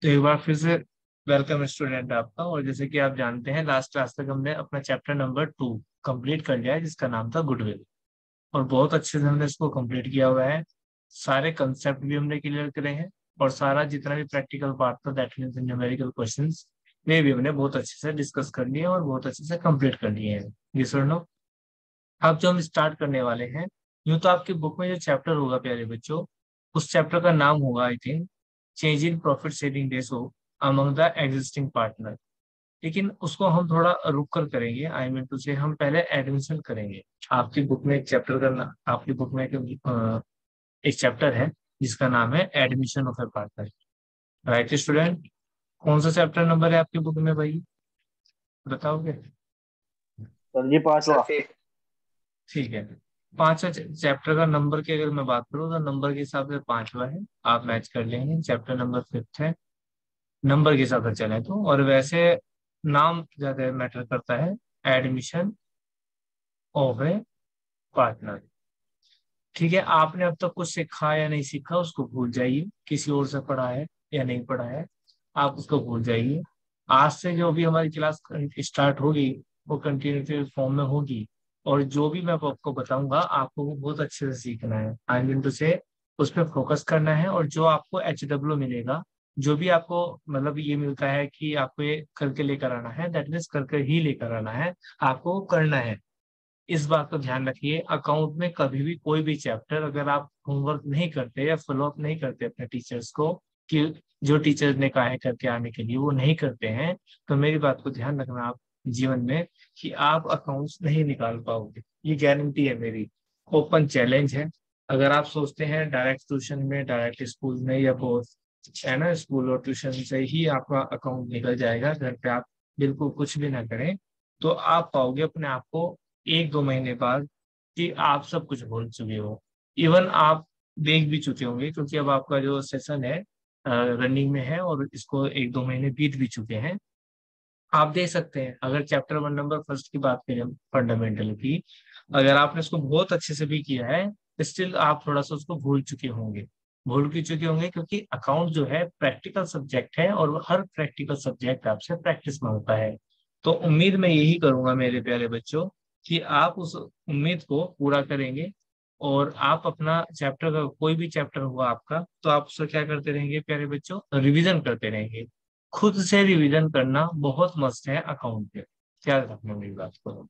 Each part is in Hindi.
तो एक बार फिर से वेलकम स्टूडेंट आपका। और जैसे कि आप जानते हैं लास्ट क्लास तक हमने अपना चैप्टर नंबर 2 कंप्लीट कर लिया है, जिसका नाम था गुडविल। और बहुत अच्छे से हमने इसको कंप्लीट किया हुआ है। सारे कंसेप्ट भी हमने क्लियर करे हैं, और सारा जितना भी प्रैक्टिकल पार्ट था दैट मींस न्यूमेरिकल क्वेश्चंस वे भी हमने बहुत अच्छे से डिस्कस कर लिए और बहुत अच्छे से कंप्लीट कर लिए हैं। ये सुनो, अब जो हम स्टार्ट करने वाले हैं, यूं तो आपकी बुक में जो चैप्टर होगा प्यारे बच्चों, उस चैप्टर का नाम होगा I think change in profit sharing ratio among the existing partner. लेकिन उसको हम थोड़ा रुक कर करेंगे। आई मीन टू से हम पहले एडमिशन करेंगे। आपकी बुक में एक चैप्टर का आपकी बुक में एक चैप्टर है जिसका नाम है admission of a partner. Right student, कौन सा चैप्टर नंबर है आपकी बुक में भाई, बताओगे? सर जी, सर पांचवा। फिफ्थ। ठीक है। पांचवा चैप्टर का नंबर की अगर मैं बात करूँ तो नंबर के हिसाब से पांचवा है, आप मैच कर लेंगे। चैप्टर नंबर 5 है, नंबर के हिसाब से चले तो। और वैसे नाम ज्यादा मैटर करता है, एडमिशन ऑफ ए पार्टनर। ठीक है, आपने अब तक कुछ सीखा या नहीं सीखा उसको भूल जाइए, किसी और से पढ़ा है या नहीं पढ़ा है आप उसको भूल जाइए। आज से जो भी हमारी क्लास स्टार्ट होगी वो कंटिन्यूटी फॉर्म में होगी, और जो भी मैं आपको बताऊंगा आपको वो बहुत अच्छे से सीखना है। आई मीन टू से उस पर फोकस करना है। और जो आपको HW मिलेगा, जो भी आपको मतलब ये मिलता है कि आपको ये करके लेकर आना है, दैट मीन्स करके ही लेकर आना है, आपको वो करना है। इस बात को ध्यान रखिए, अकाउंट में कभी भी कोई भी चैप्टर अगर आप होमवर्क नहीं करते या फॉलो अप नहीं करते अपने टीचर्स को, कि जो टीचर्स ने कहा है करके आने के लिए वो नहीं करते हैं, तो मेरी बात को ध्यान रखना आप जीवन में, कि आप अकाउंट्स नहीं निकाल पाओगे। ये गारंटी है मेरी, ओपन चैलेंज है। अगर आप सोचते हैं डायरेक्ट ट्यूशन में, डायरेक्ट स्कूल में या बोथ है ना, स्कूल और ट्यूशन से ही आपका अकाउंट निकल जाएगा, घर पे आप बिल्कुल कुछ भी ना करें, तो आप पाओगे अपने आप को 1-2 महीने बाद कि आप सब कुछ भूल चुके हो। इवन आप देख भी चुके होंगे, क्योंकि अब आपका जो सेशन है रनिंग में है और इसको 1-2 महीने बीत भी चुके हैं। आप देख सकते हैं, अगर चैप्टर 1 नंबर फर्स्ट की बात करें फंडामेंटल की, अगर आपने उसको बहुत अच्छे से भी किया है, स्टिल आप थोड़ा सा उसको भूल चुके होंगे। भूल भी चुके होंगे क्योंकि अकाउंट जो है प्रैक्टिकल सब्जेक्ट है, और हर प्रैक्टिकल सब्जेक्ट आपसे प्रैक्टिस मांगता है। तो उम्मीद मैं यही करूंगा मेरे प्यारे बच्चों, कि आप उस उम्मीद को पूरा करेंगे। और आप अपना चैप्टर का कोई भी चैप्टर हुआ आपका, तो आप उसको क्या करते रहेंगे प्यारे बच्चों, रिवीजन करते रहेंगे। खुद से रिवीजन करना बहुत मस्त है अकाउंट पे, क्या रखना मेरी बात को।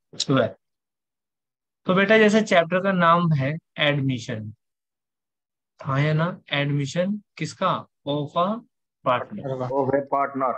तो बेटा जैसे चैप्टर का नाम है एडमिशन, हाँ है ना, एडमिशन किसका, ऑफ अ पार्टनर। अरे वाह। ओ वे पार्टनर।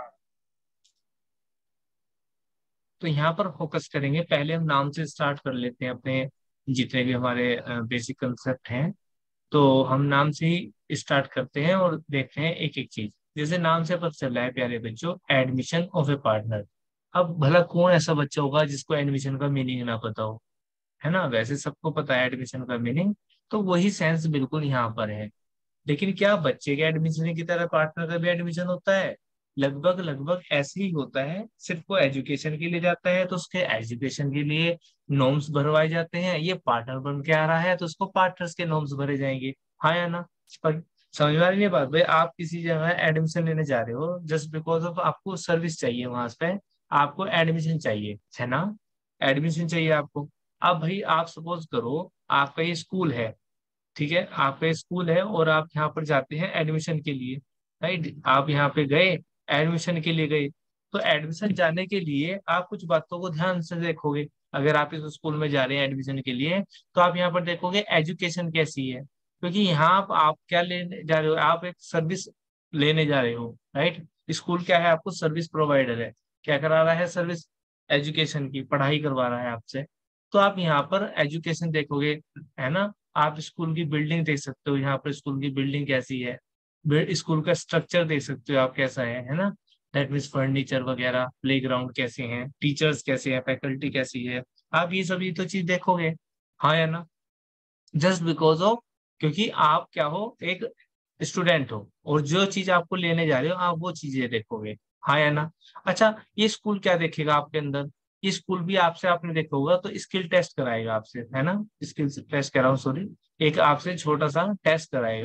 तो यहाँ पर फोकस करेंगे। पहले हम नाम से स्टार्ट कर लेते हैं अपने जितने भी हमारे बेसिक कंसेप्ट हैं। तो हम नाम से ही स्टार्ट करते हैं और देखते हैं एक एक चीज। जैसे नाम से पता चल रहा है प्यारे बच्चों, एडमिशन ऑफ ए पार्टनर। अब भला कौन ऐसा बच्चा होगा जिसको एडमिशन का मीनिंग ना पता हो, है ना? वैसे सबको पता है एडमिशन का मीनिंग, तो वही सेंस बिल्कुल यहाँ पर है। लेकिन क्या बच्चे के एडमिशन की तरह पार्टनर का भी एडमिशन होता है? लगभग लगभग ऐसे ही होता है। सिर्फ वो एजुकेशन के लिए जाता है तो उसके एजुकेशन के लिए नॉर्म्स भरवाए जाते हैं। ये पार्टनर बन के आ रहा है तो उसको पार्टनर्स के नॉर्म्स भरे जाएंगे। हाँ या ना? पर समझ में आ रही है बात भाई? आप किसी जगह एडमिशन लेने जा रहे हो जस्ट बिकॉज ऑफ आपको सर्विस चाहिए वहां पे, आपको एडमिशन चाहिए, है ना? एडमिशन चाहिए आपको। अब भाई आप सपोज करो आपका ये स्कूल है, ठीक है, आपका स्कूल है और आप यहाँ पर जाते हैं एडमिशन के लिए। राइट, आप यहाँ पे गए, एडमिशन के लिए गए, तो एडमिशन जाने के लिए आप कुछ बातों को ध्यान से देखोगे। अगर आप इस स्कूल में जा रहे हैं एडमिशन के लिए, तो आप यहाँ पर देखोगे एजुकेशन कैसी है, क्योंकि यहाँ आप क्या लेने जा रहे हो, आप एक सर्विस लेने जा रहे हो। राइट, स्कूल क्या है, आपको सर्विस प्रोवाइडर है। क्या करा रहा है, सर्विस, एजुकेशन की पढ़ाई करवा रहा है आपसे। तो आप यहाँ पर एजुकेशन देखोगे, है ना? आप स्कूल की बिल्डिंग देख सकते हो, यहाँ पर स्कूल की बिल्डिंग कैसी है, स्कूल का स्ट्रक्चर देख सकते हो आप कैसा है ना? दैट मीन्स फर्नीचर वगैरह, प्लेग्राउंड कैसे हैं, टीचर्स कैसे हैं, फैकल्टी कैसी है, आप ये सभी तो चीज देखोगे। हाँ या ना? जस्ट बिकॉज ऑफ, क्योंकि आप क्या हो, एक स्टूडेंट हो, और जो चीज आपको लेने जा रहे हो आप वो चीजें देखोगे। हाँ या ना? अच्छा, ये स्कूल क्या देखेगा आपके अंदर? ये स्कूल भी आपसे, आपने देखा होगा तो स्किल टेस्ट कराएगा आपसे, है ना? स्किल टेस्ट करा हूँ, सॉरी, एक आपसे छोटा सा टेस्ट कराएगा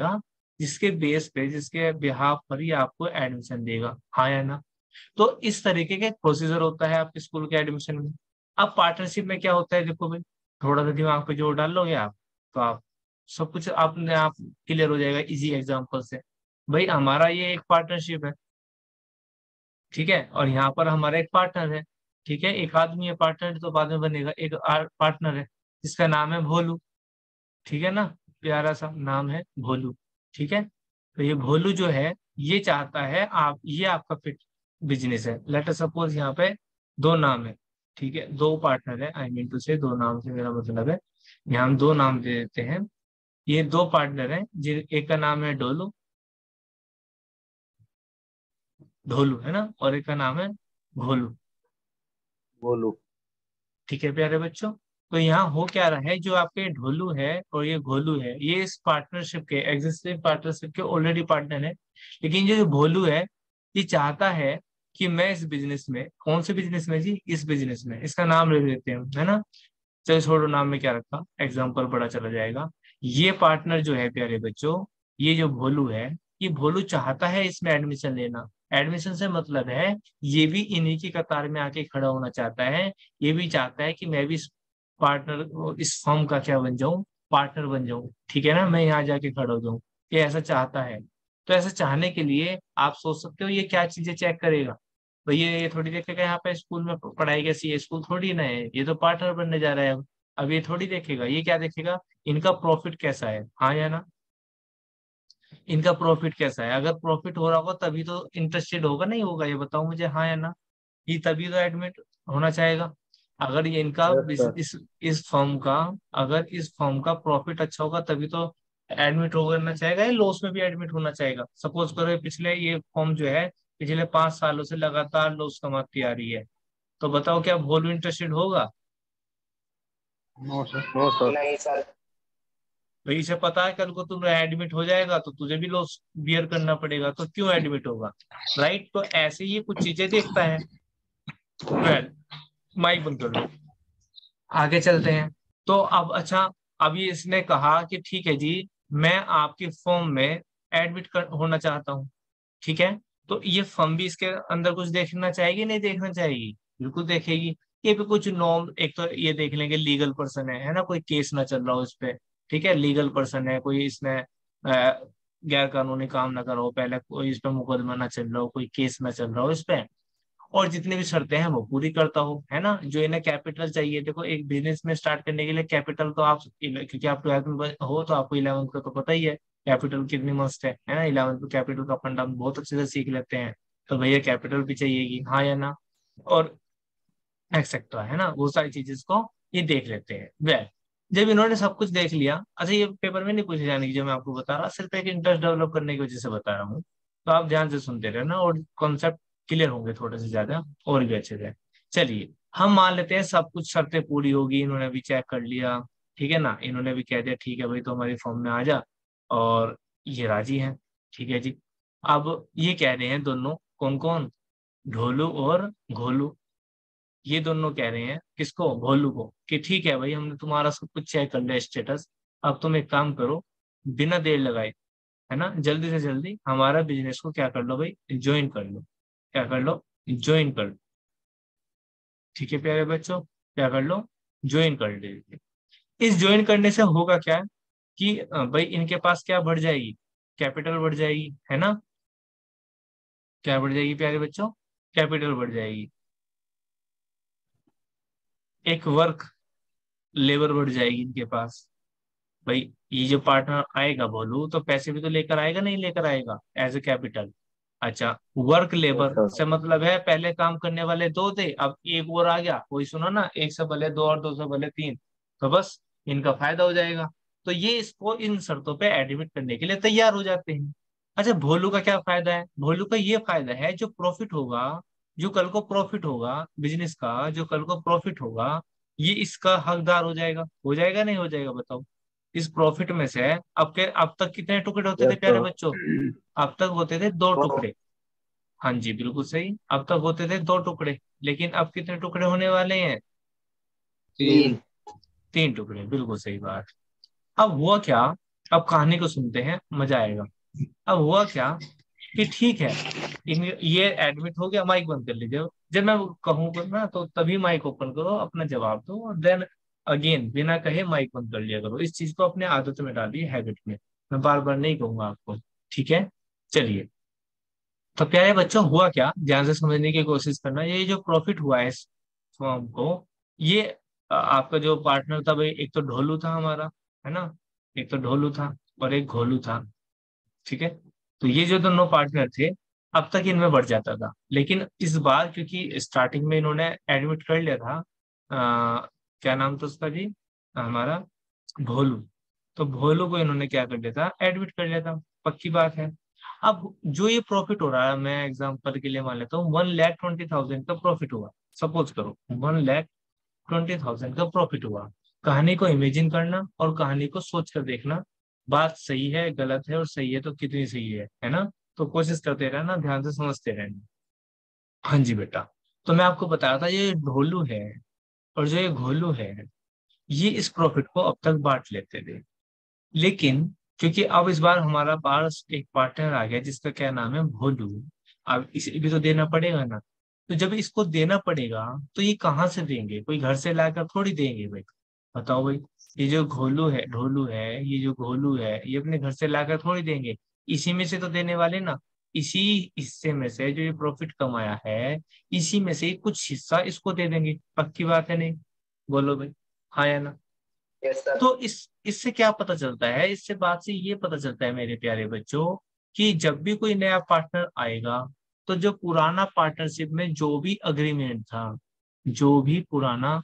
जिसके बेस पे, जिसके बिहाफ पर ये आपको एडमिशन देगा, हाँ या ना। तो इस तरीके का प्रोसीजर होता है आपके स्कूल के एडमिशन में। अब पार्टनरशिप में क्या होता है, देखो भाई, थोड़ा सा दिमाग पे जोर डाल लोगे आप, तो आप सब कुछ अपने आप क्लियर हो जाएगा इजी एग्जांपल से। भाई हमारा ये एक पार्टनरशिप है, ठीक है, और यहाँ पर हमारा एक पार्टनर है, ठीक है, एक आदमी है पार्टनर, तो बाद में बनेगा एक पार्टनर है जिसका नाम है भोलू, ठीक है ना, प्यारा सा नाम है भोलू, ठीक है। तो ये भोलू जो है, ये चाहता है, आप ये आपका फिट बिजनेस है, लेट अस सपोज यहाँ पे दो नाम है, ठीक है, दो पार्टनर है, आई मीन टू से दो नाम से मेरा मतलब है, यहाँ हम दो नाम दे देते हैं। ये दो पार्टनर हैं, जिन एक का नाम है डोलू, ढोलू है ना, और एक का नाम है भोलू, बोलो। ठीक है प्यारे बच्चों। तो यहाँ हो क्या रहा है, जो आपके ढोलू है और ये घोलू है, ये इस पार्टनरशिप के, एग्जिस्टिंग पार्टनरशिप के ऑलरेडी पार्टनर है। लेकिन जो भोलू है, ये चाहता है कि मैं इस बिजनेस में, कौन से बिजनेस में जी, इस बिजनेस में, इसका नाम ले लेते हैं, है ना। चलो छोड़ो नाम में क्या रखा, एग्जाम्पल बड़ा चला जाएगा। ये पार्टनर जो है प्यारे बच्चों, ये जो भोलू है, ये भोलू चाहता है इसमें एडमिशन लेना। एडमिशन से मतलब है, ये भी इन्हीं की कतार में आके खड़ा होना चाहता है। ये भी चाहता है कि मैं भी इस पार्टनर, इस फर्म का क्या बन जाऊं, पार्टनर बन जाऊं, ठीक है ना, मैं यहाँ जाके खड़ा हो जाऊं। ये ऐसा चाहता है। तो ऐसा चाहने के लिए आप सोच सकते हो ये क्या चीजें चेक करेगा। तो ये थोड़ी देखेगा यहाँ पे स्कूल में पढ़ाई कैसी है, स्कूल थोड़ी ना है, ये तो पार्टनर बनने जा रहा है अब ये थोड़ी देखेगा, ये क्या देखेगा, इनका प्रॉफिट कैसा है, हाँ या ना। इनका प्रॉफिट कैसा है, अगर प्रॉफिट हो रहा होगा तभी तो इंटरेस्टेड होगा, नहीं होगा, ये बताओ मुझे, हाँ या ना। ये तभी तो एडमिट होना चाहेगा। अगर ये इनका यस सर। इस फर्म का, अगर इस फर्म का प्रॉफिट अच्छा होगा तभी तो एडमिट होना चाहेगा, या लॉस में भी एडमिट होना चाहेगा। सपोज करो पिछले ये फर्म जो है, पिछले 5 सालों से लगातार लॉस कमाती आ रही है, तो बताओ क्या वॉल्व इंटरेस्टेड होगा। No sir, no sir. नहीं सर। भाई इसे पता है कल को तुम एडमिट हो जाएगा तो तुझे भी लॉस बियर करना पड़ेगा, तो क्यों एडमिट होगा, राइट। तो ऐसे ही कुछ चीजें देखता है। वेल, माइक बंद कर लो, आगे चलते हैं। तो अब अच्छा, अब ये इसने कहा कि ठीक है जी, मैं आपकी फर्म में होना चाहता हूँ, ठीक है। तो ये फर्म भी इसके अंदर कुछ देखना चाहेगी, नहीं देखना चाहेगी, बिल्कुल देखेगी। ये भी कुछ नॉर्म, एक तो ये देख लेंगे लीगल पर्सन है ना, कोई केस ना चल रहा हो इस पे, ठीक है, लीगल पर्सन है, कोई इसने गैर कानूनी काम ना करो पहले, कोई इस पे मुकदमा ना चल रहा हो, कोई केस ना चल रहा हो इस पे, और जितनी भी शर्तें हैं वो पूरी करता हो, है ना। जो इन्हें कैपिटल चाहिए, देखो एक बिजनेस में स्टार्ट करने के लिए कैपिटल तो आप, क्योंकि आप 12th में हो तो आपको 11th का तो पता ही है कैपिटल कितनी मस्त है ना। 11th में कैपिटल का फंडा हम बहुत अच्छे से सीख लेते हैं। तो भैया कैपिटल भी चाहिएगी, हाँ या ना, और एक्सेट्रा, है ना, वो सारी चीजें को ये देख लेते हैं। वह जब इन्होंने सब कुछ देख लिया, अच्छा ये पेपर में नहीं पूछे जाने की जो मैं आपको बता रहा, सिर्फ एक इंटरेस्ट डेवलप करने की वजह से बता रहा हूँ, तो आप ध्यान से सुनते रहना और कॉन्सेप्ट क्लियर होंगे थोड़े से ज्यादा और भी अच्छे से। चलिए हम मान लेते हैं सब कुछ शर्तें पूरी होगी, इन्होंने भी चेक कर लिया, ठीक है ना, इन्होंने भी कह दिया ठीक है भाई तो हमारी फॉर्म में आ जा, और ये राजी है, ठीक है जी। अब ये कह रहे हैं दोनों, कौन कौन, ढोलू और घोलू, ये दोनों कह रहे हैं किसको, भोलू को, कि ठीक है भाई हमने तुम्हारा सब कुछ चेक कर लिया स्टेटस, अब तुम एक काम करो, बिना देर लगाए, है ना, जल्दी से जल्दी हमारा बिजनेस को क्या कर लो भाई, ज्वाइन कर लो, क्या कर लो, ज्वाइन कर लो, ठीक है प्यारे बच्चों, क्या कर लो, ज्वाइन कर लीजिए। इस ज्वाइन करने से होगा क्या कि भाई इनके पास क्या बढ़ जाएगी, कैपिटल बढ़ जाएगी, है ना, क्या बढ़ जाएगी प्यारे बच्चों, कैपिटल बढ़ जाएगी, एक वर्क लेबर बढ़ जाएगी इनके पास। भाई ये जो पार्टनर आएगा बोलू तो पैसे भी तो लेकर आएगा, नहीं लेकर आएगा एज ए कैपिटल। अच्छा, वर्क यस लेबर सर। से मतलब है पहले काम करने वाले दो थे, अब एक और आ गया, कोई सुनो ना, एक से भले दो और दो से भले तीन, तो बस इनका फायदा हो जाएगा। तो ये इसको इन शर्तों पे एडमिट करने के लिए तैयार हो जाते हैं। अच्छा भोलू का क्या फायदा है, भोलू का ये फायदा है जो प्रॉफिट होगा, जो कल को प्रॉफिट होगा बिजनेस का, जो कल को प्रॉफिट होगा, ये इसका हकदार हो जाएगा नहीं हो जाएगा बताओ। इस प्रॉफिट में से अब तक कितने टुकड़े होते थे यस प्यारे सर। बच्चों, अब तक होते थे दो तो टुकड़े। हाँ जी बिल्कुल सही, अब तक होते थे दो टुकड़े, लेकिन अब कितने टुकड़े होने वाले हैं, तीन। 3 टुकड़े, बिल्कुल सही बात। अब हुआ क्या, अब कहानी को सुनते हैं, मजा आएगा। अब हुआ क्या कि ठीक है, ये एडमिट हो गया, माइक बंद कर लीजिए। जब मैं कहूँगा ना तो तभी माइक ओपन करो, अपना जवाब दो, और देन अगेन बिना कहे माइक बंद कर लिया करो। इस चीज को अपने आदत में डालिए, हैबिट में। मैं बार बार नहीं कहूंगा आपको, ठीक है। चलिए, तो प्यारे बच्चों, हुआ क्या, ध्यान से समझने की कोशिश करना। ये जो प्रॉफिट हुआ है इस फॉर्म को, ये आपका जो पार्टनर था भाई, एक तो ढोलू था हमारा, है ना, एक तो ढोलू था और एक घोलू था, ठीक है। तो ये जो दोनों पार्टनर थे, अब तक इनमें बढ़ जाता था, लेकिन इस बार क्योंकि स्टार्टिंग में इन्होंने एडमिट कर लिया था, क्या नाम था उसका जी, हमारा भोलू। तो भोलू को इन्होंने क्या कर लिया था, एडमिट कर लिया था, पक्की बात है। अब जो ये प्रॉफिट हो रहा है, मैं एग्जांपल के लिए मान लेता हूँ 1,20,000 का प्रॉफिट हुआ। सपोज करो 1,20,000 का प्रॉफिट हुआ। कहानी को इमेजिन करना और कहानी को सोच कर देखना, बात सही है गलत है, और सही है तो कितनी सही है ना। तो कोशिश करते रहना, ध्यान से समझते रहना। हाँ जी बेटा, तो मैं आपको बता रहा था, ये ढोलू है और जो ये घोलू है, ये इस प्रॉफिट को अब तक बांट लेते थे। लेकिन क्योंकि अब इस बार हमारा पास एक पार्टनर आ गया जिसका क्या नाम है, भोलू। अब इसे भी तो देना पड़ेगा ना। तो जब इसको देना पड़ेगा, तो ये कहाँ से देंगे, कोई घर से लाकर थोड़ी देंगे भाई। बताओ भाई, ये जो घोलू है, ढोलू है, ये जो घोलू है, ये अपने घर से लाकर थोड़ी देंगे। इसी में से तो देने वाले ना। इसी हिस्से में से जो ये प्रॉफिट कमाया है, इसी में से कुछ हिस्सा इसको दे देंगे। पक्की बात है नहीं? बोलो भाई, हाँ या ना। Yes sir. तो इससे क्या पता चलता है, इससे बात से ये पता चलता है मेरे प्यारे बच्चों, कि जब भी कोई नया पार्टनर आएगा, तो जो पुराना पार्टनरशिप में जो भी अग्रीमेंट था, जो भी पुराना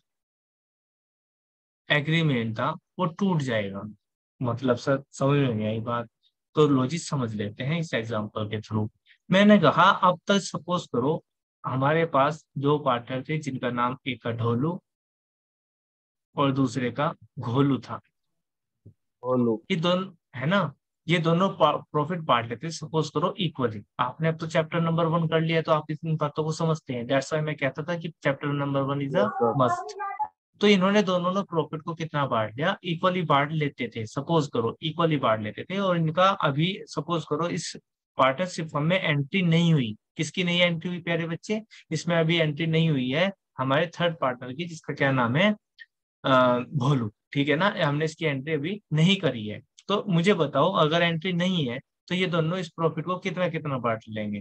एग्रीमेंट था, वो टूट जाएगा। मतलब सर समझ में नहीं आई बात? तो लॉजिक समझ लेते हैं इस एग्जांपल के थ्रू। मैंने कहा, अब तक सपोज करो हमारे पास दो पार्टनर थे, जिनका नाम एक का ढोलू और दूसरे का घोलू था। बोलू। ये दोनों, है ना, ये दोनों प्रॉफिट बांट लेते, सपोज करो इक्वली। आपने अब तो चैप्टर नंबर 1 कर लिया, तो आप इन बातों को समझते हैं। दैट्स व्हाई मैं कहता था कि chapter number 1 is a yes sir. Must. तो इन्होंने दोनों ने प्रॉफिट को कितना बांट लिया, इक्वली बांट लेते थे, सपोज करो इक्वली बांट लेते थे। और इनका अभी सपोज करो इस पार्टनरशिप फर्म में एंट्री नहीं हुई। किसकी नहीं एंट्री हुई प्यारे बच्चे? इसमें अभी एंट्री नहीं हुई है हमारे थर्ड पार्टनर की, जिसका क्या नाम है, भोलू, ठीक है ना। हमने इसकी एंट्री अभी नहीं करी है। तो मुझे बताओ, अगर एंट्री नहीं है, तो ये दोनों इस प्रॉफिट को कितना कितना बांट लेंगे?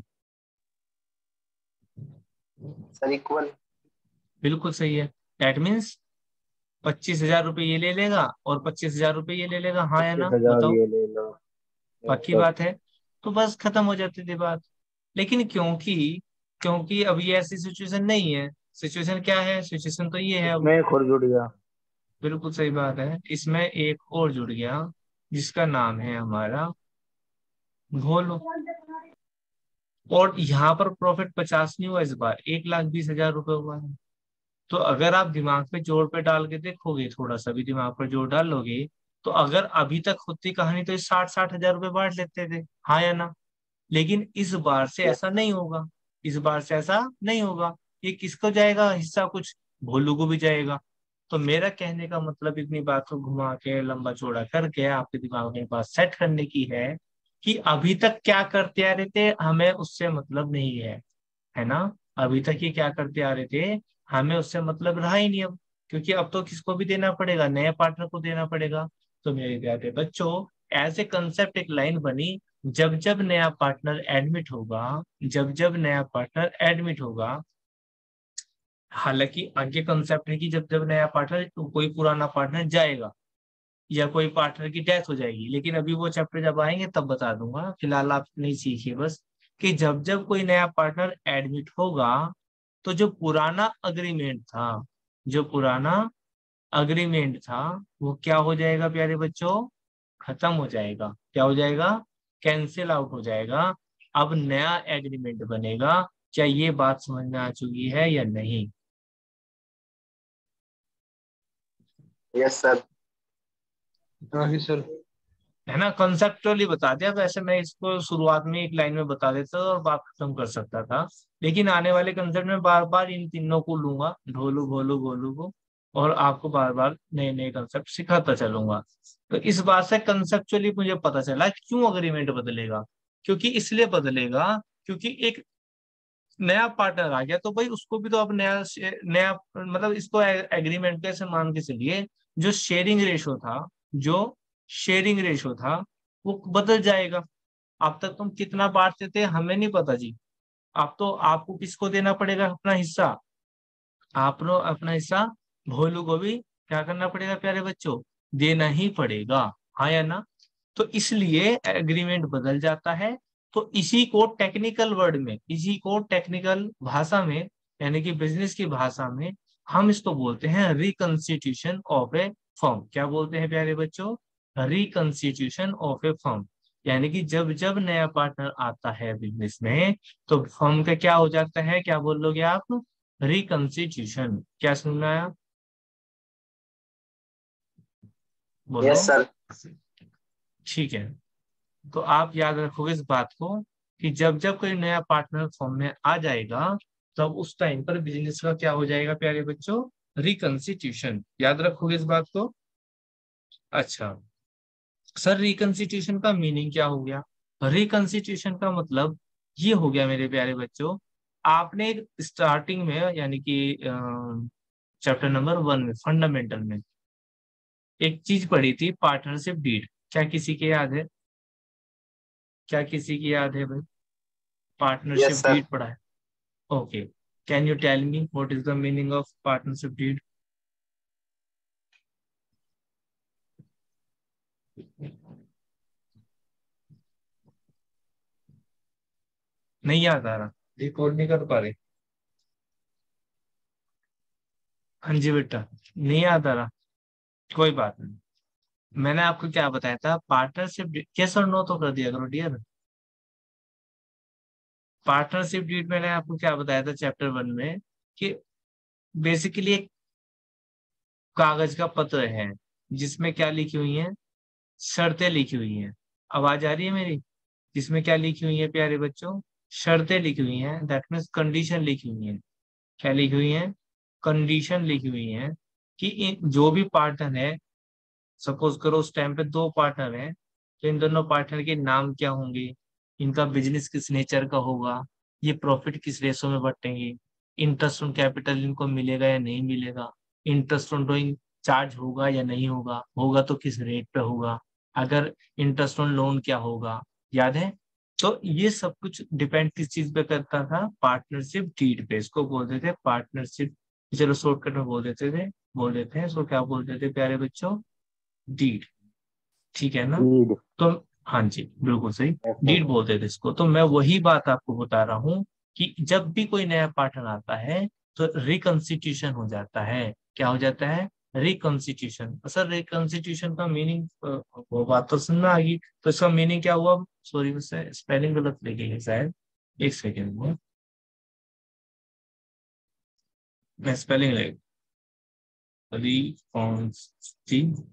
Sir equal. बिल्कुल सही है। दैट मीन्स 25,000 रुपये ये ले लेगा और 25,000 रुपये ये ले लेगा, हाँ या पच्चीस ना, हजार बताओ। ये ले लो। यस पक्की सर। बात है। तो बस खत्म हो जाती थी बात। लेकिन क्योंकि क्योंकि अब ये ऐसी सिचुएशन नहीं है। सिचुएशन क्या है? सिचुएशन तो ये है इसमें अब। एक और जुड़ गया। बिल्कुल सही बात है, इसमें एक और जुड़ गया, जिसका नाम है हमारा भोलू। और यहाँ पर प्रॉफिट 50 नहीं हुआ, इस बार 1,20,000 रुपये हुआ है। तो अगर आप दिमाग पे जोर पे डाल के देखोगे, थोड़ा सा भी दिमाग पर जोर डालोगे, तो अगर अभी तक होती कहानी, तो ये 60-60 हजार रुपये बांट लेते थे, हाँ या ना। लेकिन इस बार से यस ऐसा सर। नहीं होगा। इस बार से ऐसा नहीं होगा। ये किसको जाएगा हिस्सा? कुछ भोलू को भी जाएगा। तो मेरा कहने का मतलब, इतनी बात को घुमा के लंबा चौड़ा करके आपके दिमाग में बात सेट करने की है, कि अभी तक क्या करते आ रहे थे, हमें उससे मतलब नहीं है ना। अभी तक ये क्या करते आ रहे थे, हमें उससे मतलब रहा ही नहीं अब। क्योंकि अब तो किसको भी देना पड़ेगा, नए पार्टनर को देना पड़ेगा। तो मेरे प्यारे बच्चों, एज ए कंसेप्ट एक लाइन बनी, जब जब नया पार्टनर एडमिट होगा, जब जब नया पार्टनर एडमिट होगा। हालांकि आगे कंसेप्ट है कि जब जब नया पार्टनर, कोई पुराना पार्टनर जाएगा या कोई पार्टनर की डेथ हो जाएगी, लेकिन अभी वो चैप्टर जब आएंगे तब बता दूंगा, फिलहाल आप नहीं सीखिए बस। कि जब जब कोई नया पार्टनर एडमिट होगा, तो जो पुराना अग्रीमेंट था, जो पुराना अग्रीमेंट था, वो क्या हो जाएगा प्यारे बच्चों? खत्म हो जाएगा। क्या हो जाएगा? कैंसिल आउट हो जाएगा। अब नया एग्रीमेंट बनेगा। क्या ये बात समझ में आ चुकी है या नहीं? Yes sir. हाँ सर। है ना, कंसेप्चुअली बता दिया। वैसे मैं इसको शुरुआत में एक लाइन में बता देता और बात खत्म कर सकता था, लेकिन आने वाले कंसेप्ट में बार बार इन तीनों को लूंगा, ढोलू भोलू गोलू को, और आपको बार बार नए नए कंसेप्ट सिखाता चलूंगा। तो इस बात से कंसेप्चुअली मुझे पता चला कि क्यों अग्रीमेंट बदलेगा। क्योंकि इसलिए बदलेगा क्योंकि एक नया पार्टनर आ गया, तो भाई उसको भी तो अब नया मतलब इसको एग्रीमेंट कैसे मान के चलिए, जो शेयरिंग रेशो था, जो शेयरिंग रेशो था वो बदल जाएगा। अब तक तुम कितना बांटते थे हमें नहीं पता जी। अब तो आपको किसको देना पड़ेगा अपना हिस्सा, आपको अपना हिस्सा भोलू को भी क्या करना पड़ेगा प्यारे बच्चों, देना ही पड़ेगा। हाँ या ना? तो इसलिए एग्रीमेंट बदल जाता है। तो इसी को टेक्निकल वर्ड में, इसी को टेक्निकल भाषा में, यानी कि बिजनेस की भाषा में हम इसको बोलते हैं रिकंस्टिट्यूशन ऑफ ए फर्म। क्या बोलते हैं प्यारे बच्चों? Reconstitution of a firm. यानी कि जब जब नया पार्टनर आता है बिजनेस में, तो फर्म का क्या हो जाता है, क्या बोलोगे आप? रिकंस्टिट्यूशन। क्या सुनना है? बोलो। Yes sir. ठीक है। तो आप याद रखोगे इस बात को कि जब जब कोई नया पार्टनर फॉर्म में आ जाएगा, तब उस टाइम पर बिजनेस का क्या हो जाएगा प्यारे बच्चों? रिकंस्टिट्यूशन। याद रखोगे इस बात को। अच्छा सर, रिकंस्टिट्यूशन का मीनिंग क्या हो गया? रिकंस्टिट्यूशन का मतलब ये हो गया मेरे प्यारे बच्चों, आपने स्टार्टिंग में यानी कि चैप्टर नंबर 1 में फंडामेंटल में एक चीज पढ़ी थी, पार्टनरशिप डीड। क्या किसी के याद है? क्या किसी की याद है भाई? Partnership yes sir. डीड पढ़ा है? Okay. Can you tell me what is the meaning of partnership deed? नहीं याद आ रहा? रिकॉर्ड नहीं कर पा रहे? हाँ जी बेटा, नहीं याद आ रहा, कोई बात नहीं। मैंने आपको क्या बताया था, पार्टनरशिप डीड, यस और नो तो कर दिया करो डियर। पार्टनरशिप डीड मैंने आपको क्या बताया था चैप्टर 1 में, कि बेसिकली एक कागज का पत्र है जिसमें क्या लिखी हुई है, शर्तें लिखी हुई हैं। आवाज आ रही है मेरी? जिसमें क्या लिखी हुई है प्यारे बच्चों? शर्तें लिखी हुई हैं, दैट मीन्स कंडीशन लिखी हुई है। क्या लिखी हुई है? कंडीशन लिखी हुई है कि जो भी पार्टनर है, सपोज करो उस टाइम पे 2 पार्टनर हैं, तो इन दोनों पार्टनर के नाम क्या होंगे, इनका बिजनेस किस नेचर का होगा, ये प्रॉफिट किस रेशो में बटेंगे, इंटरेस्ट ऑन कैपिटल इनको मिलेगा या नहीं मिलेगा, इंटरेस्ट ऑन ड्रॉइंग चार्ज होगा या नहीं होगा, होगा तो किस रेट पे होगा, अगर इंटरेस्ट ऑन लोन क्या होगा, याद है? तो ये सब कुछ डिपेंड किस चीज पे करता था? पार्टनरशिप डीड पे। इसको बोलते थे पार्टनरशिप, चलो शॉर्टकट में बोल देते हैं इसको, क्या बोलते थे प्यारे बच्चों? डीड। ठीक है ना? डीड। तो हाँ जी बिल्कुल सही, यस सर। डीड बोलते थे इसको। तो मैं वही बात आपको बता रहा हूँ कि जब भी कोई नया पार्टनर आता है तो रिकंस्टिट्यूशन हो जाता है। क्या हो जाता है? रिकंस्टिट्यूशन। सर रिकंस्टिट्यूशन का मीनिंग, वो बात तो सुनना आ गई, तो इसका मीनिंग क्या हुआ? सॉरी मुझसे स्पेलिंग गलत लिखी है शायद, एक सेकेंड में मैं स्पेलिंग लिख, रिकॉन्स्टिट्यूशन।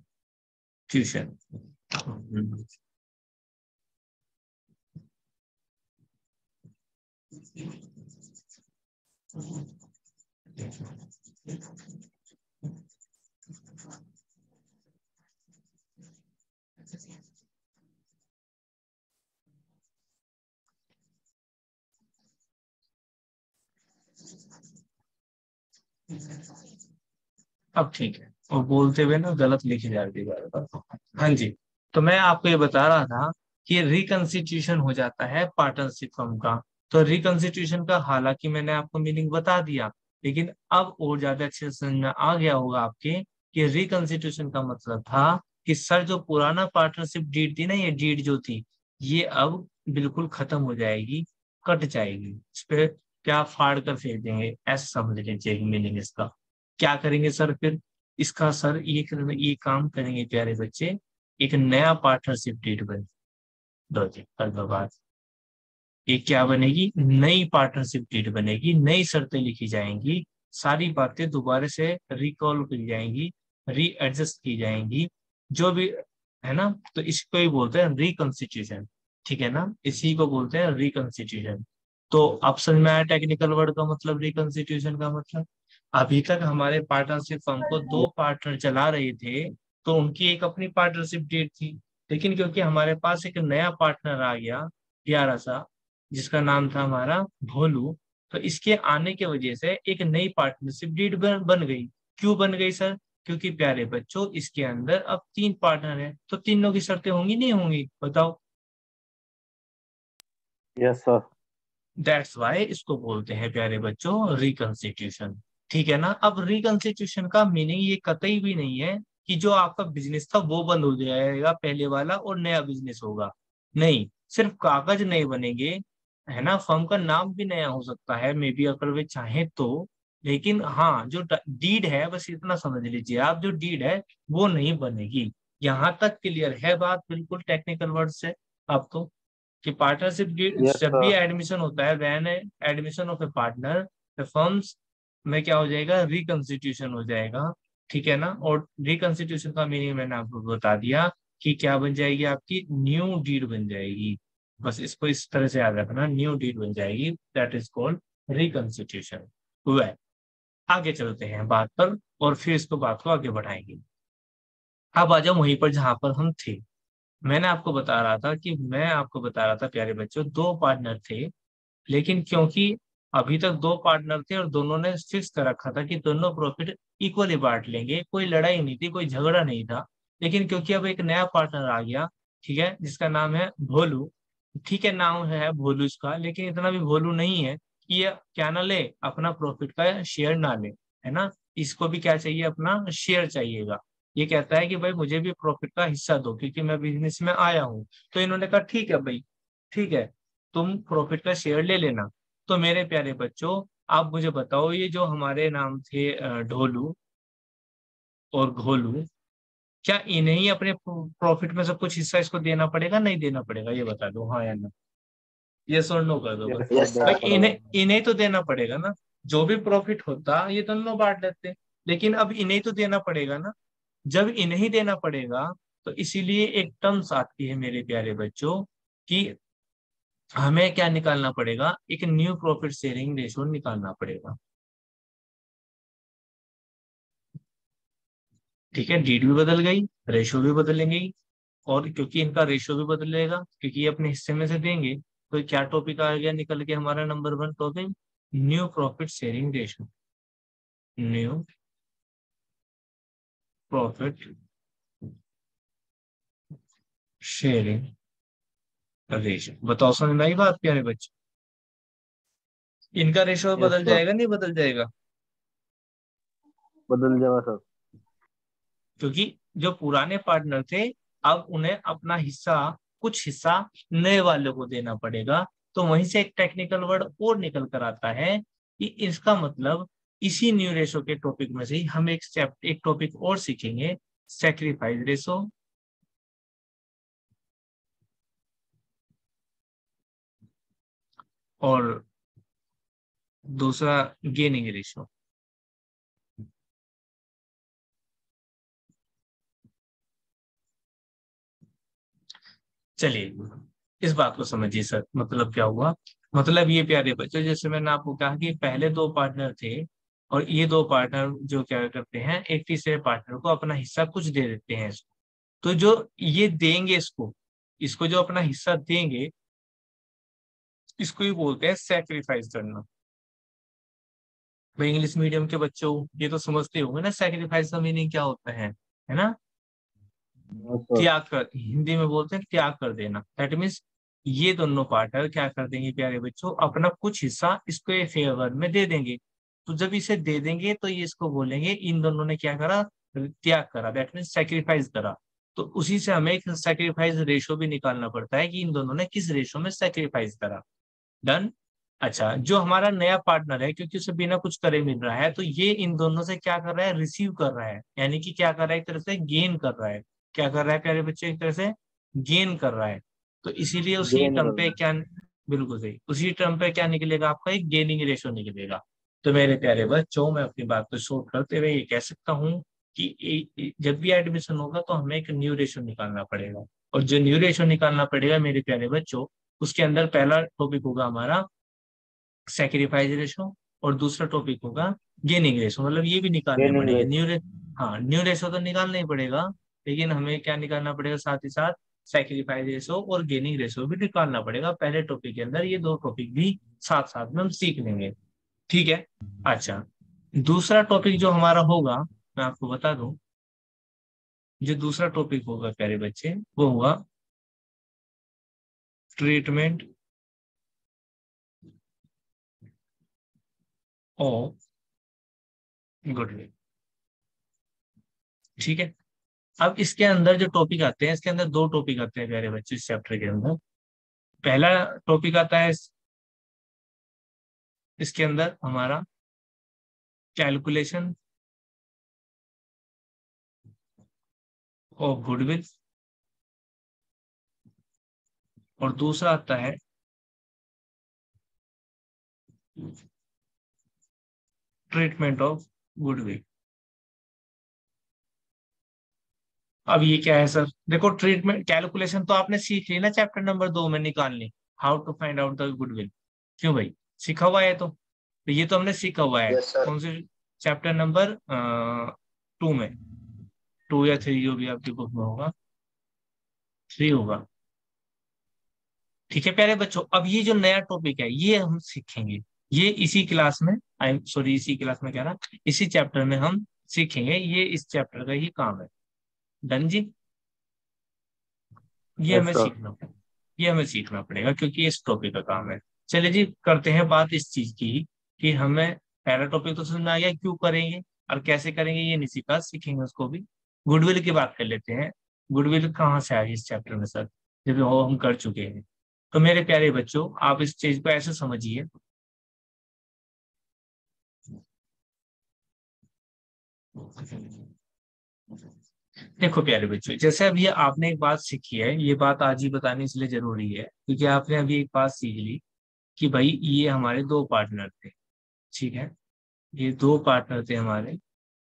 अब ठीक है, और बोलते हुए ना गलत लिखी जा रही है बार बार। हाँ जी। तो मैं आपको ये बता रहा था कि रिकंस्टिट्यूशन हो जाता है पार्टनरशिप फर्म का। तो रिकंस्टिट्यूशन का हालांकि मैंने आपको मीनिंग बता दिया, लेकिन अब और ज्यादा अच्छे से समझ में आ गया होगा आपके कि रिकंस्टिट्यूशन का मतलब था कि सर जो पुराना पार्टनरशिप डीड थी ना, ये डीड जो थी, ये अब बिल्कुल खत्म हो जाएगी, कट जाएगी, इस पे क्या फाड़ कर फेंक देंगे, ऐसा समझ लीजिए मीनिंग इसका। क्या करेंगे सर फिर? इसका सर ये काम करेंगे प्यारे बच्चे, एक नया पार्टनरशिप डीड बन दो जी, कल बात। ये क्या बनेगी? नई पार्टनरशिप डीड बनेगी, नई शर्तें लिखी जाएंगी, सारी बातें दोबारा से रिकॉल की जाएंगी, रीएडजस्ट की जाएंगी, जो भी है ना। तो इसको ही बोलते हैं रिकंस्टिट्यूशन। ठीक है ना, इसी को बोलते हैं रिकंस्टिट्यूशन। तो अब समझ में आया टेक्निकल वर्ड का मतलब, रिकंस्टिट्यूशन का मतलब। अभी तक हमारे पार्टनरशिप फर्म को 2 पार्टनर चला रहे थे, तो उनकी एक अपनी पार्टनरशिप डीड थी। लेकिन क्योंकि हमारे पास एक नया पार्टनर आ गया प्यारा सा, जिसका नाम था हमारा भोलू, तो इसके आने की वजह से एक नई पार्टनरशिप डीड बन गई। क्यों बन गई सर? क्योंकि प्यारे बच्चों इसके अंदर अब 3 पार्टनर हैं, तो तीनों की शर्तें होंगी नहीं होंगी, बताओ। Yes sir. दैट्स वाई इसको बोलते हैं प्यारे बच्चों रिकंस्टिट्यूशन। ठीक है ना। अब रिकंस्टिट्यूशन का मीनिंग ये कतई भी नहीं है कि जो आपका बिजनेस था वो बंद हो जाएगा पहले वाला और नया बिजनेस होगा। नहीं, सिर्फ कागज नहीं बनेंगे, है ना। फर्म का नाम भी नया हो सकता है मे बी, अगर वे चाहें तो। लेकिन हाँ, जो डीड है बस इतना समझ लीजिए आप, जो डीड है वो नहीं बनेगी। यहाँ तक क्लियर है बात, बिल्कुल टेक्निकल वर्ड से आपको, कि पार्टनरशिप यस जब भी सर। एडमिशन होता है, when admission of a partner firms में क्या हो जाएगा, रिकंस्टिट्यूशन हो जाएगा। ठीक है ना। और रिकंस्टिट्यूशन का मीनिंग मैंने आपको बता दिया कि क्या बन जाएगी, आपकी न्यू डीड बन जाएगी। बस इसको इस तरह से याद रखना, न्यू डीड बन जाएगी, दैट इज कॉल्ड रिकंस्टिट्यूशन। वह आगे चलते हैं बात पर, और फिर इसको बात को आगे बढ़ाएंगे। अब आ जाओ वहीं पर जहां पर हम थे। मैंने आपको बता रहा था कि मैं आपको बता रहा था प्यारे बच्चों, 2 पार्टनर थे। लेकिन क्योंकि अभी तक 2 पार्टनर थे और दोनों ने फिक्स कर रखा था कि दोनों प्रॉफिट इक्वली बांट लेंगे, कोई लड़ाई नहीं थी, कोई झगड़ा नहीं था। लेकिन क्योंकि अब एक नया पार्टनर आ गया, ठीक है, जिसका नाम है भोलू। ठीक है, नाम है भोलू इसका, लेकिन इतना भी भोलू नहीं है कि ये क्या ना ले, अपना प्रॉफिट का शेयर ना ले, है ना। इसको भी क्या चाहिए, अपना शेयर चाहिएगा। ये कहता है कि भाई मुझे भी प्रॉफिट का हिस्सा दो, क्योंकि मैं बिजनेस में आया हूँ। तो इन्होंने कहा ठीक है भाई, ठीक है, तुम प्रॉफिट का शेयर ले लेना। तो मेरे प्यारे बच्चों, आप मुझे बताओ, ये जो हमारे नाम थे ढोलू और घोलू, क्या इन्हें ही अपने प्रॉफिट में से कुछ हिस्सा इसको देना पड़ेगा, नहीं देना पड़ेगा, ये बता दो, हाँ या ना। यस और नो कर दो यस बस। सर, यस देना भाई सर। पड़ेगा। इन्हें इन्हें तो देना पड़ेगा ना। जो भी प्रॉफिट होता ये दोनों बांट लेते, लेकिन अब इन्हें तो देना पड़ेगा ना। जब इन्हें ही देना पड़ेगा, तो इसीलिए एक टर्म्स आती है मेरे प्यारे बच्चों, कि हमें क्या निकालना पड़ेगा, एक न्यू प्रॉफिट शेयरिंग रेशो निकालना पड़ेगा। ठीक है, डीड भी बदल गई, रेशो भी बदलेंगे। और क्योंकि इनका रेशो भी बदलेगा, क्योंकि ये अपने हिस्से में से देंगे, तो क्या टॉपिक आ गया निकल के हमारा number 1 topic, new profit sharing ratio. New profit sharing ratio. बताओ समझ में आई बात प्यारे बच्चे? इनका रेशो यस बदल सर। जाएगा नहीं बदल जाएगा? बदल जाएगा सर। क्योंकि जो पुराने पार्टनर थे, अब उन्हें अपना हिस्सा, कुछ हिस्सा नए वालों को देना पड़ेगा। तो वहीं से एक टेक्निकल वर्ड और निकल कर आता है कि इसका मतलब, इसी न्यू रेशो के टॉपिक में से ही हम एक टॉपिक और सीखेंगे, सेक्रीफाइस रेशो। और दूसरा गेनिंग रेशो। चलिए इस बात को समझिए सर, मतलब क्या हुआ। मतलब ये प्यारे बच्चों, जैसे मैंने आपको कहा कि पहले 2 पार्टनर थे, और ये 2 पार्टनर जो क्या करते हैं, एक तीसरे पार्टनर को अपना हिस्सा कुछ दे देते हैं इसको। तो जो ये देंगे इसको, इसको जो अपना हिस्सा देंगे, इसको ही बोलते हैं सेक्रीफाइस करना। भाई इंग्लिश मीडियम के बच्चों, ये तो समझते होंगे ना सेक्रीफाइस का मीनिंग क्या होता है ना। Yes sir. त्याग कर, हिंदी में बोलते हैं त्याग कर देना। दैट मीन्स ये दोनों पार्टनर क्या कर देंगे प्यारे बच्चों, अपना कुछ हिस्सा इसके फेवर में दे देंगे। तो जब इसे दे देंगे तो ये इसको बोलेंगे इन दोनों ने क्या करा, त्याग करा, दैट मीन्स सेक्रीफाइस करा। तो उसी से हमें एक सेक्रीफाइस रेशो भी निकालना पड़ता है कि इन दोनों ने किस रेशो में सेक्रीफाइस करा। डन। अच्छा, जो हमारा नया पार्टनर है, क्योंकि उसे बिना कुछ करे मिल रहा है, तो ये इन दोनों से क्या कर रहा है, रिसीव कर रहा है, यानी कि क्या कर रहा है, एक तरह से गेन कर रहा है। क्या कर रहा है प्यारे बच्चे, एक तरह से गेन कर रहा है। तो इसीलिए उसी गेन टर्म कर पे रहे हैं। क्या, बिल्कुल सही, उसी टर्म पे क्या निकलेगा, आपका एक गेनिंग रेशो निकलेगा। तो मेरे प्यारे बच्चों, मैं अपनी बात को शॉर्ट करते हुए ये कह सकता हूँ कि जब भी एडमिशन होगा तो हमें एक न्यू रेशो निकालना पड़ेगा। और जो न्यू रेशो निकालना पड़ेगा मेरे प्यारे बच्चों, उसके अंदर पहला टॉपिक होगा हमारा सेक्रीफाइस रेशो, और दूसरा टॉपिक होगा गेनिंग रेशो। मतलब ये भी निकालने गेनिंग पड़ेंगे रेट। हाँ, न्यू रेशो तो निकालना ही पड़ेगा। लेकिन हमें क्या निकालना पड़ेगा साथ ही साथ, सैक्रिफाइस रेशो और गेनिंग रेशो भी निकालना पड़ेगा पहले टॉपिक के अंदर। ये दो टॉपिक भी साथ साथ में हम सीख लेंगे, ठीक है। अच्छा, दूसरा टॉपिक जो हमारा होगा, मैं आपको बता दूं, जो दूसरा टॉपिक होगा प्यारे बच्चे, वो होगा ट्रीटमेंट ऑफ गुडविल, ठीक है। अब इसके अंदर जो टॉपिक आते हैं, इसके अंदर दो टॉपिक आते हैं प्यारे बच्चे इस चैप्टर के अंदर। पहला टॉपिक आता है इसके अंदर हमारा कैलकुलेशन ऑफ गुडविल, और दूसरा आता है ट्रीटमेंट ऑफ गुडविल। अब ये क्या है सर? देखो, ट्रीटमेंट कैलकुलेशन तो आपने सीख ली ना चैप्टर नंबर 2 में निकालनी, how to find out the goodwill. क्यों भाई, सीखा हुआ है तो ये तो हमने सीखा हुआ है। Yes sir. कौन से चैप्टर नंबर 2 में, 2 या 3 जो भी आपकी बुक में होगा, 3 होगा, ठीक है प्यारे बच्चों। अब ये जो नया टॉपिक है ये हम सीखेंगे, ये इसी क्लास में, आई एम सॉरी, इसी क्लास में कह रहा, इसी चैप्टर में हम सीखेंगे, ये इस चैप्टर का ही काम है। डन जी। ये यस हमें सर। सीखना ये हमें सीखना पड़ेगा क्योंकि ये इस टॉपिक का काम है। चलिए जी, करते हैं बात इस चीज की कि हमें पहला टॉपिक तो समझ में आ गया क्यों करेंगे और कैसे करेंगे, ये नहीं सीखा, सीखेंगे उसको भी। गुडविल की बात कर लेते हैं। गुडविल कहाँ से आई इस चैप्टर में सर, जब वो हम कर चुके हैं। तो मेरे प्यारे बच्चों, आप इस चीज को ऐसे समझिए, देखो प्यारे बच्चों, जैसे अभी आपने एक बात सीखी है, ये बात आज ही बतानी इसलिए जरूरी है क्योंकि आपने अभी एक बात सीख ली कि भाई ये हमारे दो पार्टनर थे, ठीक है। ये दो पार्टनर थे हमारे,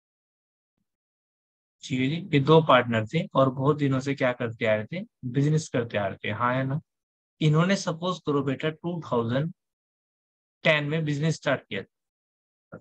ठीक है जी, ये दो पार्टनर थे और बहुत दिनों से क्या करते आ रहे थे, बिजनेस करते आ रहे थे, हाँ है ना। इन्होंने सपोज करो बेटा 2010 में बिजनेस स्टार्ट किया था,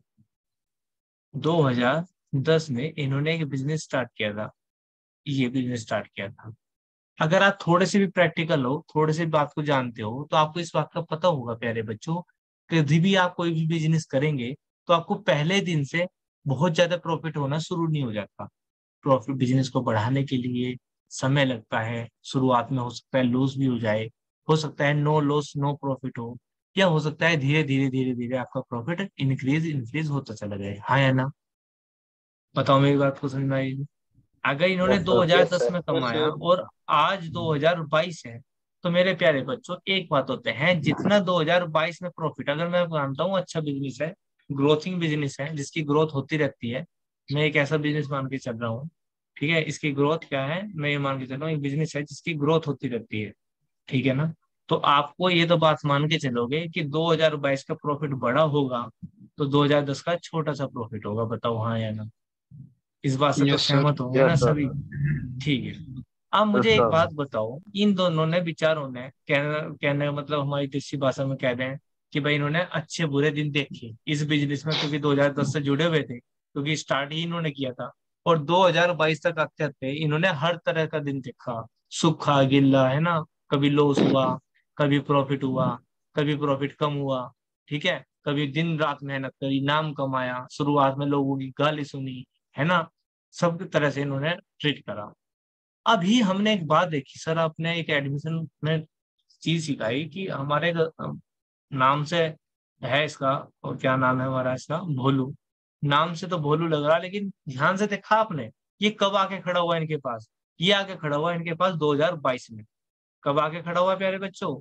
2010 में इन्होंने एक बिजनेस स्टार्ट किया था, ये बिजनेस स्टार्ट किया था। अगर आप थोड़े से भी प्रैक्टिकल हो, थोड़े से भी बात को जानते हो, तो आपको इस बात का पता होगा प्यारे बच्चों, कभी भी आप कोई भी बिजनेस करेंगे तो आपको पहले दिन से बहुत ज्यादा प्रॉफिट होना शुरू नहीं हो जाता। प्रॉफिट, बिजनेस को बढ़ाने के लिए समय लगता है, शुरुआत में हो सकता है लॉस भी हो जाए, हो सकता है नो लॉस नो प्रॉफिट हो, या हो सकता है धीरे धीरे धीरे धीरे आपका प्रॉफिट इंक्रीज इंक्रीज होता चला जाए, हाँ या ना। बताओ मेरी बात को समझ में आई? अगर इन्होंने यस सर। Yes 2010 sir. में यस कमाया सर। और आज 2022 है, तो मेरे प्यारे बच्चों एक बात होते हैं, जितना 2022 में प्रॉफिट, अगर मैं मानता हूँ अच्छा बिजनेस है, ग्रोथिंग बिजनेस है जिसकी ग्रोथ होती रहती है, मैं एक ऐसा बिजनेस मान के चल रहा हूँ, ठीक है, इसकी ग्रोथ क्या है, मैं ये मान के चल रहा हूँ एक बिजनेस है जिसकी ग्रोथ होती रहती है, ठीक है ना। तो आपको ये तो बात मान के चलोगे कि 2022 का प्रॉफिट बड़ा होगा तो 2010 का छोटा सा प्रॉफिट होगा, बताओ हाँ या ना। इस बात से तो यस सर। सहमत होंगे ना यस सर। सभी? ठीक है। अब यस मुझे एक सर। बात बताओ, इन दोनों ने विचारों ने, कहने का मतलब हमारी देसी भाषा में कह दें कि भाई इन्होंने अच्छे बुरे दिन देखे इस बिजनेस में, क्योंकि 2010 से जुड़े हुए थे, क्योंकि स्टार्ट ही इन्होंने किया था, और 2022 तक आते आते इन्होंने हर तरह का दिन देखा, सूखा गिल्ला, है ना। कभी लॉस हुआ, कभी प्रॉफिट हुआ, कभी प्रॉफिट कम हुआ, ठीक है, कभी दिन रात मेहनत करी, नाम कमाया, शुरुआत में लोगों की गाली सुनी, है ना। सब तरह से इन्होंने ट्रीट करा। अभी हमने एक बात देखी सर, आपने एक एडमिशन में चीज सिखाई कि हमारे नाम से है इसका, और क्या नाम है हमारा इसका, भोलू। नाम से तो भोलू लग रहा, लेकिन ध्यान से देखा आपने, ये कब आके खड़ा हुआ इनके पास? ये आके खड़ा हुआ इनके पास 2022 में। कब आके खड़ा हुआ प्यारे बच्चों?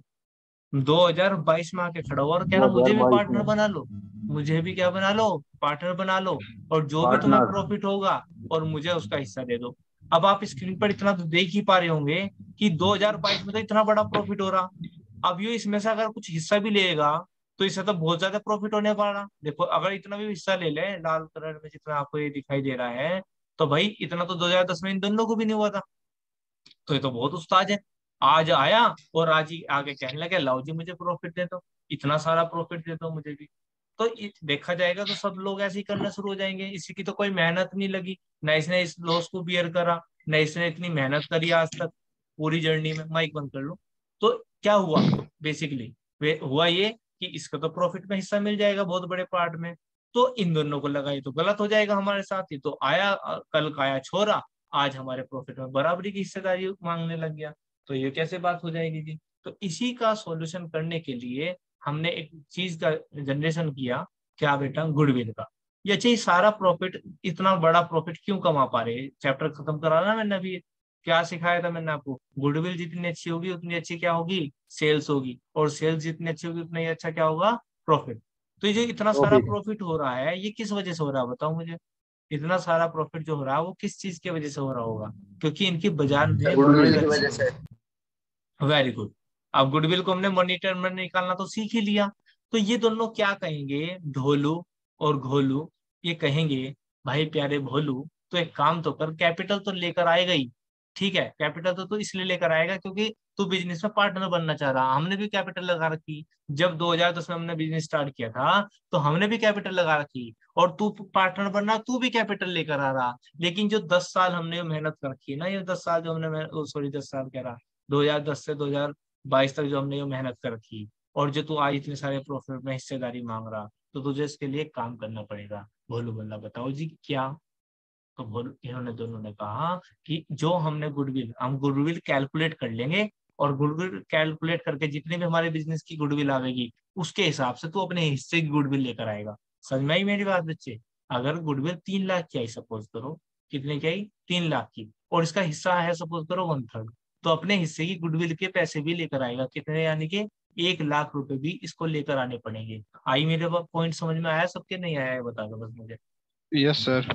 2022 में आके खड़ा हुआ और कह दो रहा हजार मुझे भी बाईस पार्टनर में बना लो, मुझे भी क्या बना लो, पार्टनर बना लो, और जो भी तुम्हें पार्टनर। प्रॉफिट होगा और मुझे उसका हिस्सा दे दो। अब आप स्क्रीन पर इतना तो देख ही पा रहे होंगे कि 2022 में तो इतना बड़ा प्रॉफिट हो रहा, अब ये इसमें से अगर कुछ हिस्सा भी लेगा तो इससे तो बहुत ज्यादा प्रॉफिट होने वाला। देखो, अगर इतना भी हिस्सा ले ले, लाल कलर में जितना आपको ये दिखाई दे रहा है, तो भाई इतना तो 2010 में इन दोनों को भी नहीं हुआ था। तो ये तो बहुत उस्ताद है, आज आया और आज ही आगे कहने लगे लाओ जी मुझे प्रॉफिट दे दो, इतना सारा प्रॉफिट दे दो मुझे भी। तो देखा जाएगा तो सब लोग ऐसे ही करना शुरू हो जाएंगे, इसी की तो कोई मेहनत नहीं लगी, ना इसने इस लॉस को बियर करा, न इसने इतनी मेहनत करी आज तक पूरी जर्नी में। माइक बंद कर लो। तो क्या हुआ बेसिकली, हुआ ये कि इसका तो प्रॉफिट में हिस्सा मिल जाएगा बहुत बड़े पार्ट में। तो इन दोनों को लगा ये तो गलत हो जाएगा हमारे साथ, ही तो आया कल का आया छोरा, आज हमारे प्रॉफिट में बराबरी की हिस्सेदारी मांगने लग गया। तो ये कैसे बात हो जाएगी जी। तो इसी का सॉल्यूशन करने के लिए हमने एक चीज का जनरेशन किया। क्या बेटा, गुडविल का। ये चाहिए सारा प्रॉफिट, इतना बड़ा प्रॉफिट क्यों कमा पा रहे। चैप्टर खत्म करा ना मैंने अभी, क्या सिखाया था मैंने आपको, गुडविल जितनी अच्छी होगी उतनी अच्छी क्या होगी, सेल्स होगी, और सेल्स जितनी अच्छी होगी उतना ही अच्छा क्या होगा, प्रॉफिट। तो ये जो इतना सारा प्रॉफिट। प्रॉफिट हो रहा है ये किस वजह से हो रहा है बताओ मुझे। इतना सारा प्रॉफिट जो हो रहा है वो किस चीज की वजह से हो रहा होगा, क्योंकि इनकी बाजार सर में गुडविल गुडविल की अच्छी वजह से। है। Very good. अब गुडविल को हमने मॉनिटर में निकालना तो सीख ही लिया। तो ये दोनों क्या कहेंगे, ढोलू और घोलू, ये कहेंगे भाई प्यारे भोलू, तो एक काम तो कर, कैपिटल तो लेकर आएगा ही। ठीक है, कैपिटल तो इसलिए लेकर आएगा क्योंकि तू बिजनेस में पार्टनर बनना चाह रहा। हमने भी कैपिटल लगा रखी, जब 2010 में हमने बिजनेस स्टार्ट किया था तो हमने भी कैपिटल लगा रखी, और तू पार्टनर बनना, तू भी कैपिटल लेकर आ रहा। लेकिन जो 10 साल हमने मेहनत कर रखी है ना, ये 10 साल जो हमने, सॉरी 10 साल कह रहा, 2010 से 2022 तक जो हमने ये मेहनत कर रखी, और जो तू आज इतने सारे प्रॉफिट में हिस्सेदारी मांग रहा, तो तुझे इसके लिए काम करना पड़ेगा। भोलू बोला बताओ जी क्या। तो भोलू, इन्होंने दोनों ने कहा कि जो हमने गुडविल, हम गुडविल कैलकुलेट कर लेंगे, और गुडविल कैलकुलेट करके जितने भी हमारे बिजनेस की गुडविल आवेगी उसके हिसाब से तू अपने हिस्से की गुडविल लेकर आएगा। समझ में आई मेरी बात बच्चे। अगर गुडविल 3 लाख की आई सपोज करो, कितने की आई, 3 लाख की, और इसका हिस्सा है सपोज करो 1/3, तो अपने हिस्से की गुडविल के पैसे भी लेकर आएगा, कितने, यानी कि 1 लाख रुपए भी इसको लेकर आने पड़ेंगे। आई मेरे पॉइंट समझ में आया सबके, नहीं आया है बता दो बस मुझे। Yes sir.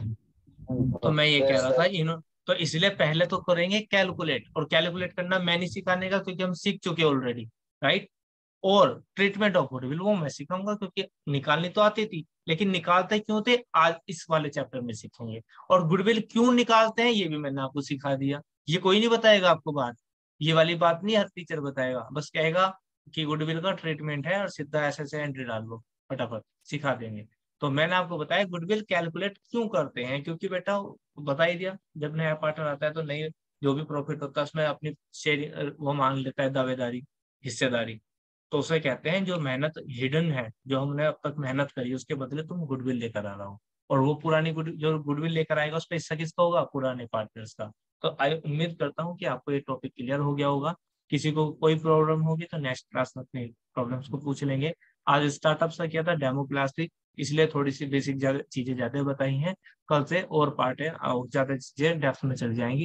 तो मैं ये कह यस रहा था सर। तो इसलिए पहले तो करेंगे कैलकुलेट, और कैलकुलेट करना मैं नहीं सिखाने का क्योंकि हम सीख चुके ऑलरेडी, राइट। और ट्रीटमेंट ऑफ गुडविल वो मैं सिखाऊंगा क्योंकि निकालनी तो आती थी, लेकिन निकालते क्यों थे आज इस वाले चैप्टर में सीखेंगे। और गुडविल क्यों निकालते हैं ये भी मैंने आपको सिखा दिया। ये कोई नहीं बताएगा आपको बात, ये वाली बात नहीं हर टीचर बताएगा, बस कहेगा कि गुडविल का ट्रीटमेंट है और सीधा ऐसे एंट्री डाल लो, फटाफट सिखा देंगे। तो मैंने आपको बताया गुडविल कैलकुलेट क्यों करते हैं, क्योंकि बेटा बता ही दिया, जब नया पार्टनर आता है तो नई जो भी प्रॉफिट होता है उसमें अपनी शेयर वो मांग लेता है, दावेदारी, हिस्सेदारी। तो उसे कहते हैं जो मेहनत हिडन है, जो हमने अब तक मेहनत करी उसके बदले तुम गुडविल लेकर आ रहा हो, और वो पुरानी जो गुडविल लेकर आएगा उस पर हिस्सा किसका होगा, पुराने पार्टनर्स का। तो आई उम्मीद करता हूँ कि आपको ये टॉपिक क्लियर हो गया होगा। किसी को कोई प्रॉब्लम होगी तो नेक्स्ट क्लास में अपनी प्रॉब्लम्स को पूछ लेंगे। आज स्टार्टअप सा किया था, डेमो क्लास थी, इसलिए थोड़ी सी बेसिक चीजें ज्यादा बताई हैं। कल से और पार्ट है और ज्यादा चीजें डेप्थ में चल जाएंगी।